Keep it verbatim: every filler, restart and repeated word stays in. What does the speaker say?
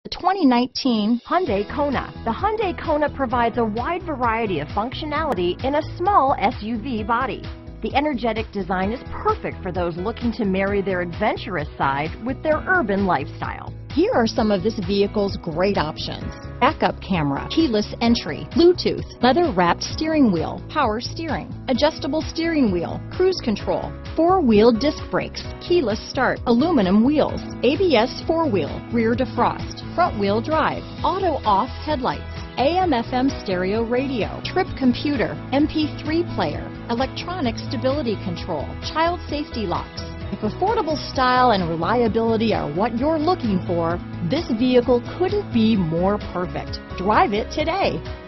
The twenty nineteen Hyundai Kona. The Hyundai Kona provides a wide variety of functionality in a small S U V body. The energetic design is perfect for those looking to marry their adventurous side with their urban lifestyle. Here are some of this vehicle's great options: backup camera, keyless entry, Bluetooth, leather-wrapped steering wheel, power steering, adjustable steering wheel, cruise control, four-wheel disc brakes, keyless start, aluminum wheels, A B S four-wheel, rear defrost, front-wheel drive, auto-off headlights, A M F M stereo radio, trip computer, M P three player, electronic stability control, child safety locks. If affordable style and reliability are what you're looking for, this vehicle couldn't be more perfect. Drive it today.